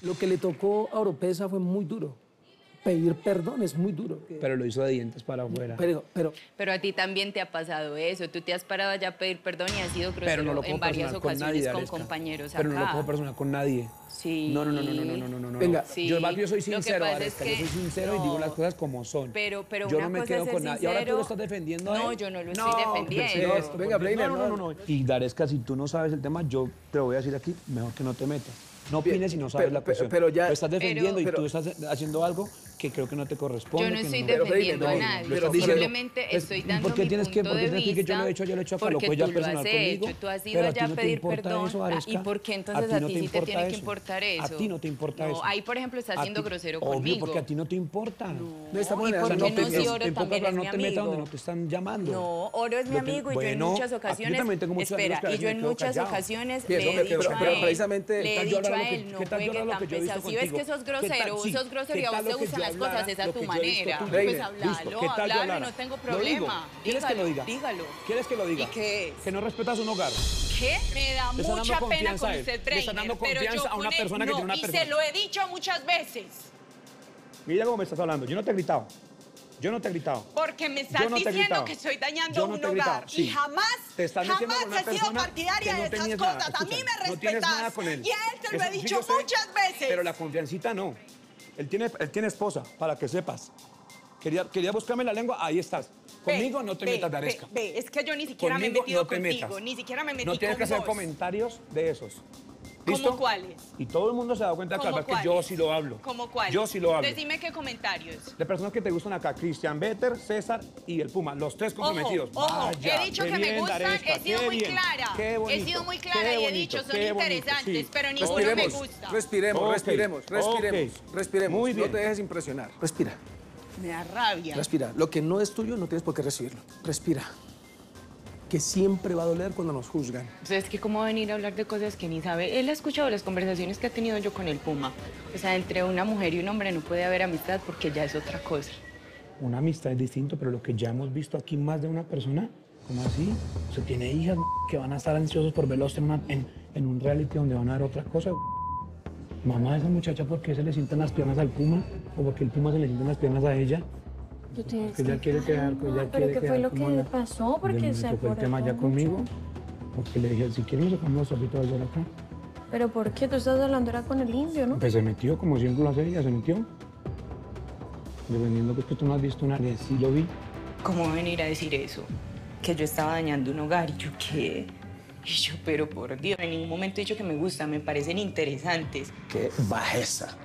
Lo que le tocó a Oropesa fue muy duro. Pedir perdón es muy duro. Pero lo hizo de dientes para afuera. Pero a ti también te ha pasado eso. Tú te has parado allá a pedir perdón y has sido grosero no en varias ocasiones con compañeros acá. Pero no lo cojo personal con nadie. Sí. No. Venga, sí. Yo soy sincero, Varesca, yo soy sincero y digo las cosas como son. Pero yo una no me cosa quedo es ser con nada. ¿Y ahora tú lo estás defendiendo a él? No, yo no lo estoy defendiendo. Venga, Breiner, No. Y Varesca, si tú no sabes el tema, yo te lo voy a decir aquí, mejor que no te metas. No opines si no sabes la cuestión. Pero ya... Lo estás defendiendo y tú estás haciendo algo que creo que no te corresponde. Yo no estoy defendiendo a nadie. Simplemente estoy dando mi punto de vista. ¿Por qué tienes que yo lo he hecho a Calo? Porque tú lo has hecho. Tú has ido allá a pedir perdón. ¿Y por qué entonces a ti sí te tiene que importar eso? A ti no te importa eso. Ahí, por ejemplo, estás siendo grosero conmigo. Obvio, porque a ti no te importa. No, ¿y por qué no si Oro también es mi no te metas donde amigo? no te están llamando. No, Oro es mi amigo y yo en muchas ocasiones... Espera, y yo en muchas ocasiones le he dicho a él, no juegue tan pesado. Si ves que sos grosero y a vos te gustan las cosas, es a tu manera. Pues hablalo, no tengo problema. ¿Quieres que lo diga? Dígalo. ¿Quieres que lo diga? ¿Y qué es? Que no respetas un hogar. ¿Qué? Me da mucha pena con usted, Le están dando confianza a una persona que tiene una persona. Y se lo he dicho muchas veces. Mira cómo me estás hablando. Yo no te he gritado. Porque me estás diciendo que estoy dañando un hogar. Sí. Y jamás he sido partidaria de esas cosas. A mí me respetas. No tienes nada con él. Y a él te lo he dicho muchas veces. Pero la confiancita no. Él tiene esposa, para que sepas. Quería buscarme la lengua, ahí estás. Conmigo no te metas, Varesca. Es que yo ni siquiera me he metido contigo. Ni siquiera me metí con vos. No tienes que hacer comentarios de esos. ¿Listo? ¿Cómo cuáles? Y todo el mundo se da cuenta que yo sí lo hablo. ¿Cómo cuáles? Yo sí lo hablo. Entonces dime qué comentarios. De personas que te gustan acá, Cristian Better, César y el Puma, los tres comprometidos. Ojo, Vaya, he dicho que me gustan, he sido muy clara. Qué bonito, he sido muy clara y he dicho, son interesantes, pero ninguno me gusta. Respiremos. Muy bien. No te dejes impresionar. Respira. Me da rabia. Respira. Lo que no es tuyo no tienes por qué recibirlo. Respira. Que siempre va a doler cuando nos juzgan. O sea, es que cómo venir a hablar de cosas que ni sabe. Él ha escuchado las conversaciones que he tenido yo con el Puma. O sea, entre una mujer y un hombre no puede haber amistad porque ya es otra cosa. Una amistad es distinto, pero lo que ya hemos visto aquí más de una persona, ¿cómo así? O sea, tiene hijas que van a estar ansiosos por verlos en un reality donde van a ver otra cosa. Mamá de esa muchacha, ¿por qué se le sientan las piernas al Puma? ¿O porque el Puma se le sientan las piernas a ella? Que ella quiere quedar, ¿Pero qué fue lo que le pasó? Porque se tocó el tema ya conmigo. Porque le dije, si quieres nos sacamos los trapitos de acá. ¿Pero por qué? Tú estás hablando era con el indio, ¿no? Pues se metió, como siempre lo hace ella, se metió. Dependiendo que tú no has visto una vez, sí lo vi. ¿Cómo venir a decir eso? Que yo estaba dañando un hogar y yo qué. Y yo, pero por Dios, en ningún momento he dicho que me gustan, me parecen interesantes. Qué bajeza.